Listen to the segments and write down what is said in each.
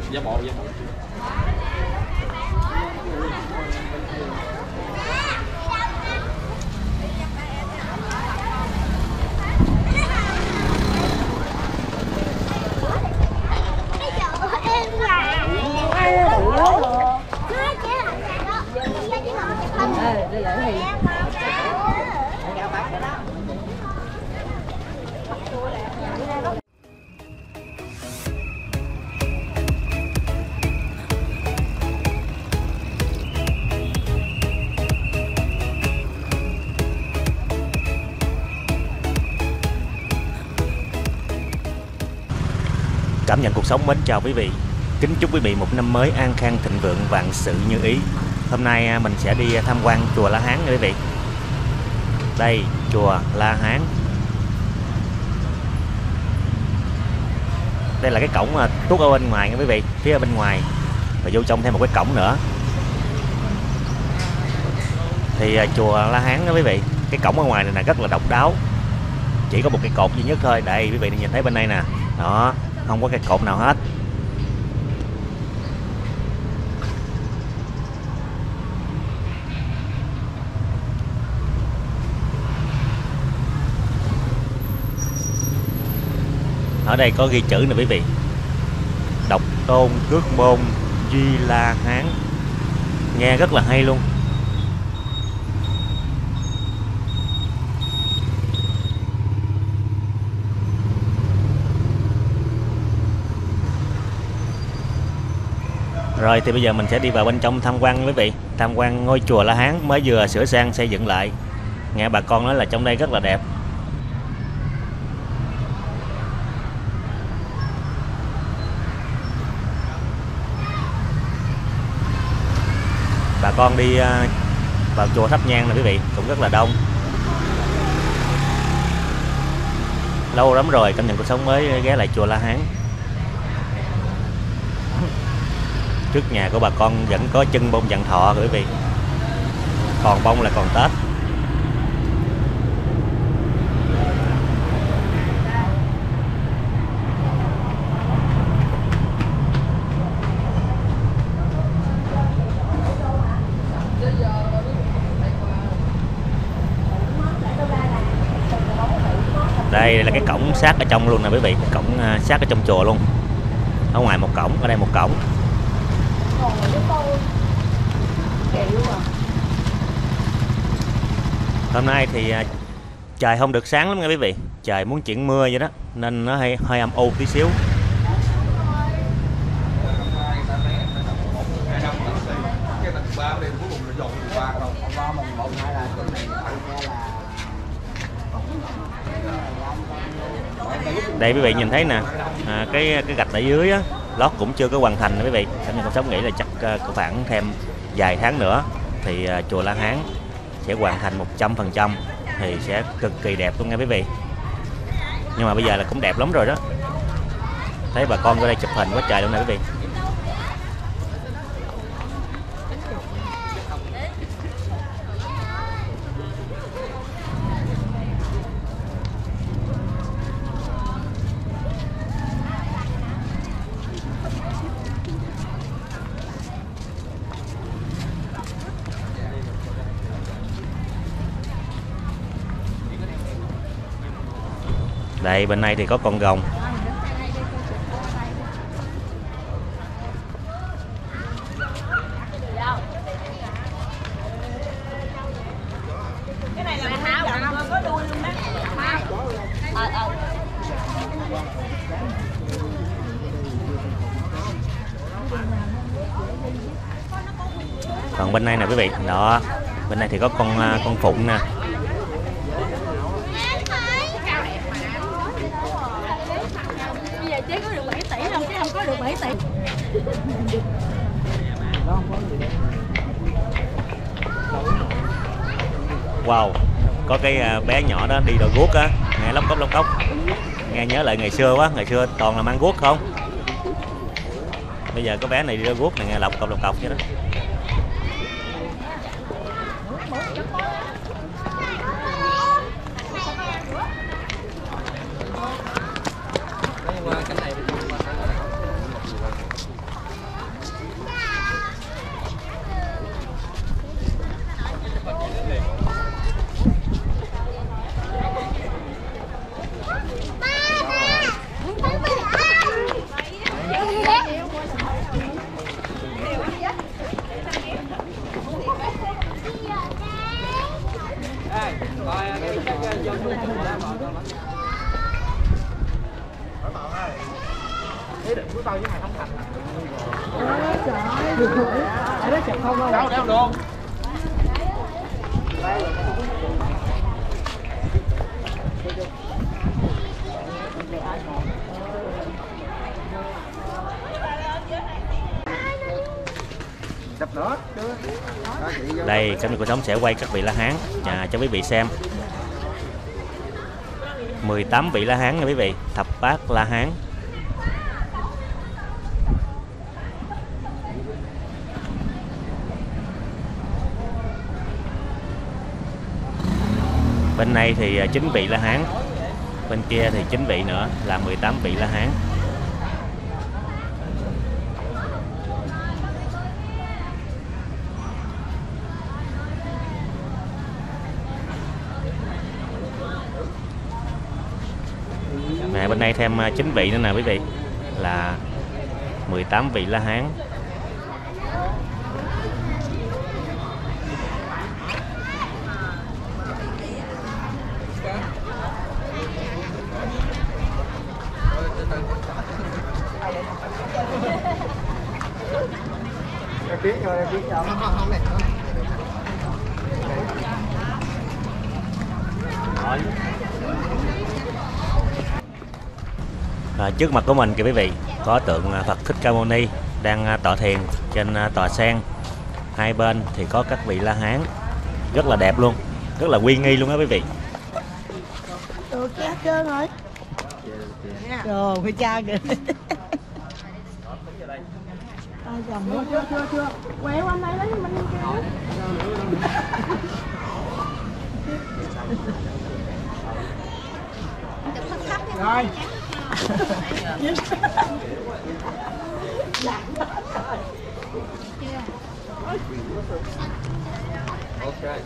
Giả bộ giả bộ. Cảm nhận cuộc sống mến chào quý vị. Kính chúc quý vị một năm mới an khang thịnh vượng, vạn sự như ý. Hôm nay mình sẽ đi tham quan chùa La Hán nha quý vị. Đây, chùa La Hán. Đây là cái cổng tuốt ở bên ngoài nha quý vị, phía ở bên ngoài. Và vô trong thêm một cái cổng nữa. Thì chùa La Hán đó quý vị, cái cổng ở ngoài này là rất là độc đáo. Chỉ có một cái cột duy nhất thôi. Đây quý vị nhìn thấy bên đây nè. Đó, không có cái cột nào hết. Ở đây có ghi chữ nè quý vị. Độc tôn cước môn Di La Hán. Nghe rất là hay luôn. Rồi thì bây giờ mình sẽ đi vào bên trong tham quan quý vị. Tham quan ngôi chùa La Hán mới vừa sửa sang xây dựng lại. Nghe bà con nói là trong đây rất là đẹp. Bà con đi vào chùa thắp nhang này quý vị, cũng rất là đông. Lâu lắm rồi cảm nhận cuộc sống mới ghé lại chùa La Hán. Trước nhà của bà con vẫn có chân bông vạn thọ quý vị. Còn bông là còn Tết. Đây là cái cổng sát ở trong luôn nè quý vị. Cái cổng sát ở trong chùa luôn. Ở ngoài một cổng, ở đây một cổng. Hôm nay thì trời không được sáng lắm nha quý vị. Trời muốn chuyển mưa vậy đó, nên nó hơi âm u tí xíu. Đây quý vị nhìn thấy nè, cái gạch ở dưới á, lót cũng chưa có hoàn thành quý vị. Cảm nhận cuộc sống nghĩ là chắc có khoảng thêm vài tháng nữa thì chùa La Hán sẽ hoàn thành 100%, thì sẽ cực kỳ đẹp luôn nha quý vị. Nhưng mà bây giờ là cũng đẹp lắm rồi đó. Thấy bà con ở đây chụp hình quá trời luôn nè quý vị. Đây bên này thì có con rồng. Cái này là có đuôi luôn đó. Còn bên này nè quý vị. Đó, bên này thì có con phụng nè. Chế có được 7 tỷ không? Chứ không có được 7 tỷ. Wow, có cái bé nhỏ đó đi đôi guốc á, nghe lóc cốc. Nghe nhớ lại ngày xưa quá, ngày xưa toàn là mang guốc không. Bây giờ có bé này đi đôi guốc này, nghe lọc cọc vậy đó. Đây Cẩm Nhật Cuộc Sống sẽ quay các vị La Hán cho quý vị xem. 18 vị La Hán nha quý vị, thập bát La Hán. Bên này thì 9 vị La Hán, bên kia thì 9 vị nữa là 18 vị La Hán. Bên đây thêm 9 vị nữa nè quý vị, là 18 vị La Hán. Trước mặt của mình kìa quý vị, có tượng Phật Thích Ca Mâu Ni đang tọa thiền trên tòa sen. Hai bên thì có các vị La Hán, rất là đẹp luôn, rất là uy nghi luôn đó quý vị. Được cha trơn rồi. Rồi phải cha kìa. Chưa. Quẹo anh đây lấy mình rồi. Ok.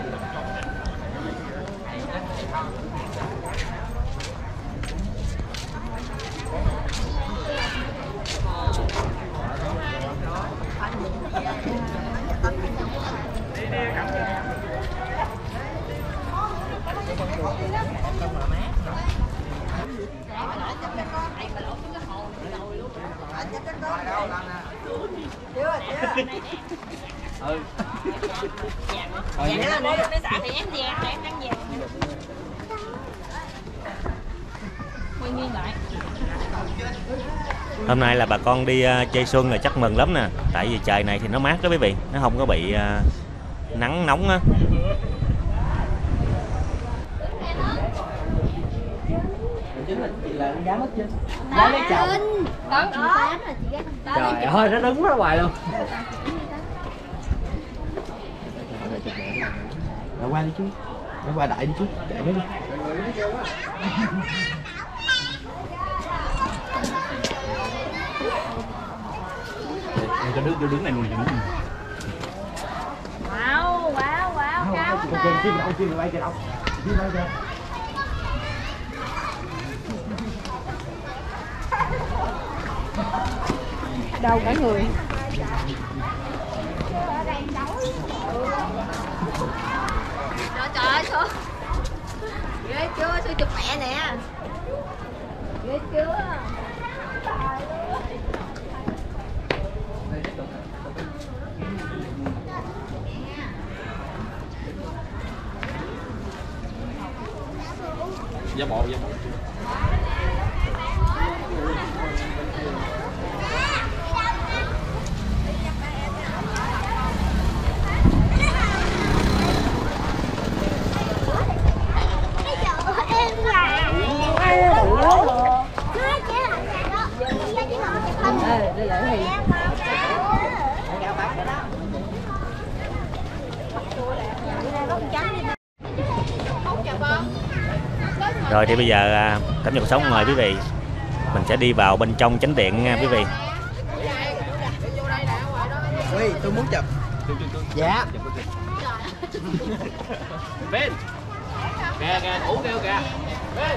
Hôm nay là bà con đi chơi xuân là chắc mừng lắm nè, tại vì trời này thì nó mát đó quý vị, nó không có bị nắng nóng á. Trời ơi, nó đứng quá hoài luôn. Rồi qua đi chú, nó qua đại đi chú, chạy nó đi. Cho đứng này luôn, cho đứng này. Wow, cao quá. Chim bay kìa đâu. Chim bay kìa. Đâu cả người. Trời ơi, sao? Ghê chưa, tôi chụp mẹ nè. Ghê chưa? Giả bộ. Rồi thì bây giờ Cẩm Nhật Cuộc Sống mời quý vị, mình sẽ đi vào bên trong chánh điện nha quý vị. Ui, tôi muốn chụp. Dạ. Bên. Kìa, thủ kêu kìa. Bên.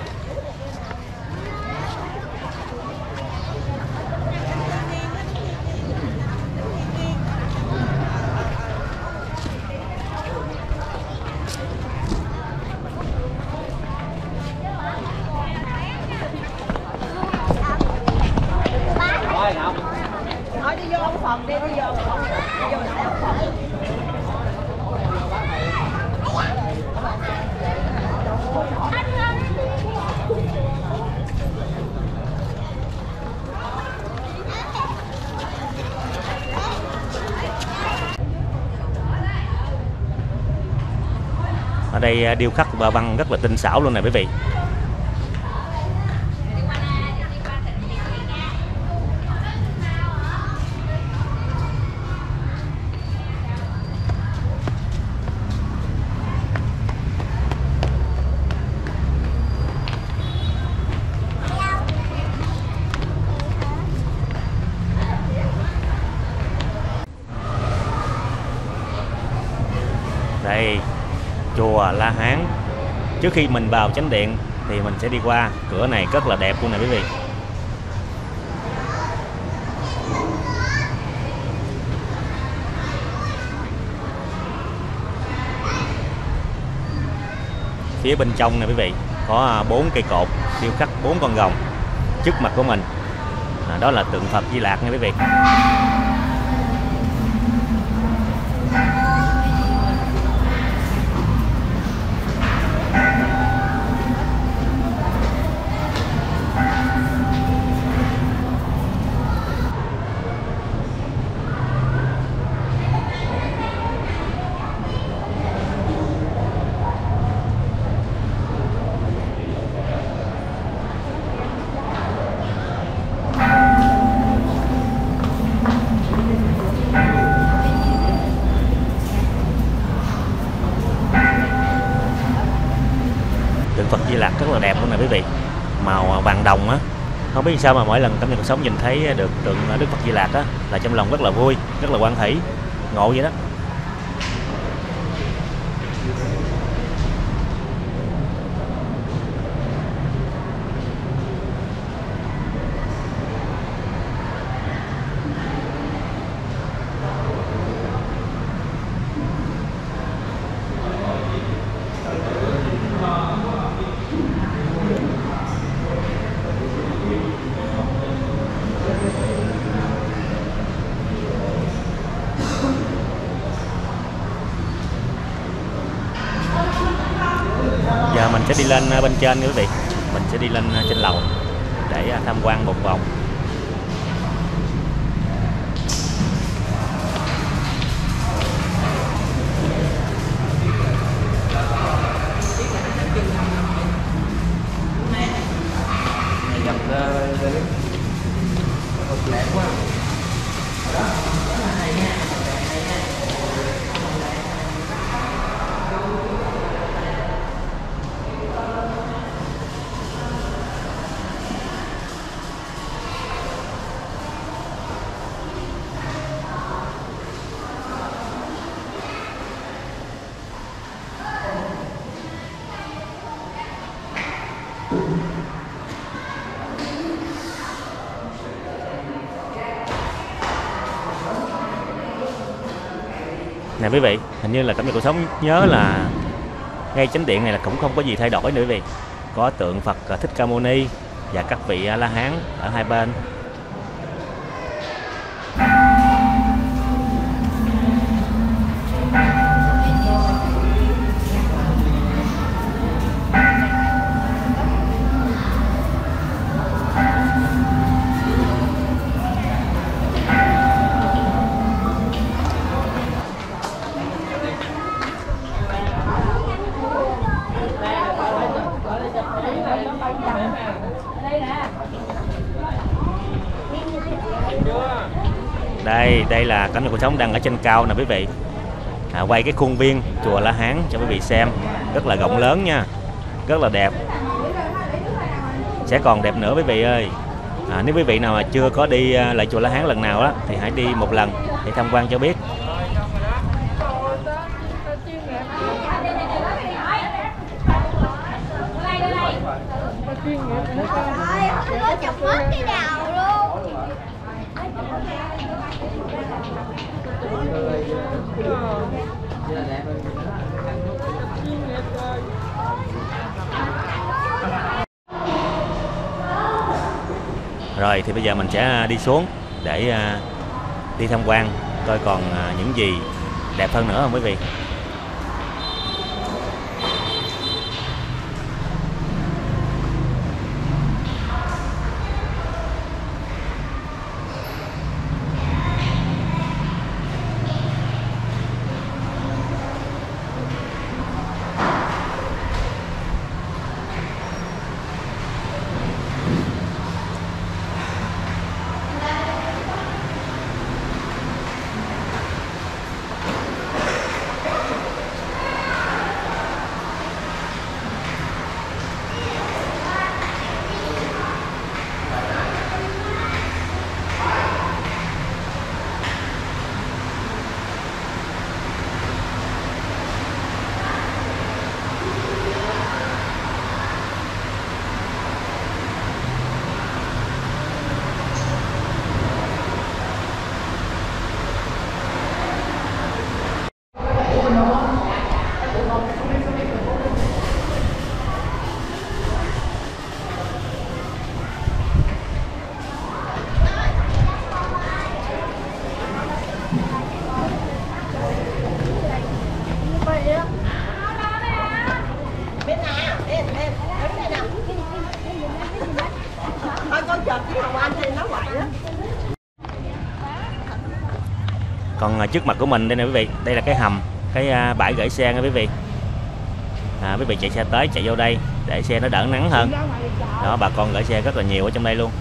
đi vô ông Phật đi, đi vô ông Phật. Đi vô lại ông Phật. Ở đây điêu khắc và văn rất là tinh xảo luôn nè quý vị. Đây, chùa La Hán. Trước khi mình vào chánh điện thì mình sẽ đi qua cửa này, rất là đẹp luôn nè quý vị. Phía bên trong nè quý vị, có 4 cây cột điêu khắc 4 con rồng trước mặt của mình. Đó là tượng Phật Di Lạc nha quý vị. Tượng Phật Di Lạc rất là đẹp luôn nè quý vị, màu vàng đồng á. Không biết sao mà mỗi lần Cảm Nhận Cuộc Sống nhìn thấy được tượng Đức Phật Di Lạc á là trong lòng rất là vui, rất là hoan hỷ, ngộ vậy đó. Giờ mình sẽ đi lên bên trên nha quý vị. Mình sẽ đi lên trên lầu để tham quan một vòng. Nè quý vị, hình như là Cảm Nhận Cuộc Sống nhớ là ngay chánh điện này là cũng không có gì thay đổi nữa quý vị. Có tượng Phật Thích Ca Mâu Ni và các vị A La Hán ở hai bên. Đây là Cảm Nhận Cuộc Sống đang ở trên cao nè quý vị. Quay cái khuôn viên chùa La Hán cho quý vị xem, rất là rộng lớn nha, rất là đẹp, sẽ còn đẹp nữa quý vị ơi. Nếu quý vị nào mà chưa có đi lại chùa La Hán lần nào đó thì hãy đi một lần để tham quan cho biết. Chọc hết cái đầu luôn. Rồi thì bây giờ mình sẽ đi xuống để đi tham quan coi còn những gì đẹp hơn nữa không quý vị. Còn trước mặt của mình đây nè quý vị, đây là cái hầm, cái bãi gửi xe nha quý vị. Quý vị chạy xe tới chạy vô đây để xe nó đỡ nắng hơn. Đó, bà con gửi xe rất là nhiều ở trong đây luôn.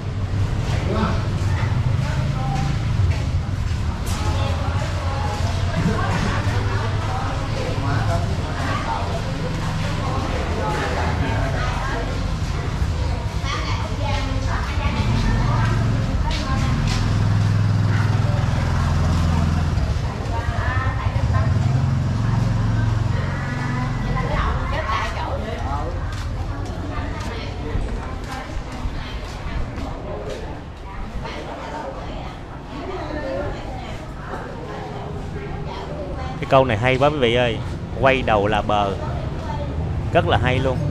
Cái câu này hay quá quý vị ơi, quay đầu là bờ, rất là hay luôn.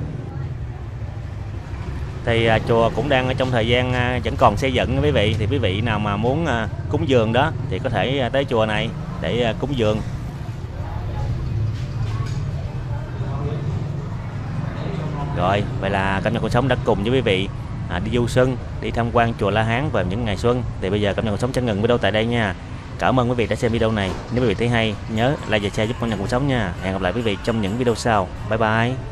Thì chùa cũng đang ở trong thời gian vẫn còn xây dựng quý vị. Thì quý vị nào mà muốn cúng dường đó thì có thể tới chùa này để cúng dường. Rồi, vậy là Cảm Nhận Cuộc Sống đã cùng với quý vị đi du xuân, đi tham quan chùa La Hán vào những ngày xuân. Thì bây giờ Cảm Nhận Cuộc Sống sẽ ngừng video tại đây nha. Cảm ơn quý vị đã xem video này. Nếu quý vị thấy hay, nhớ like và share giúp Cảm Nhận Cuộc Sống nha. Hẹn gặp lại quý vị trong những video sau. Bye bye.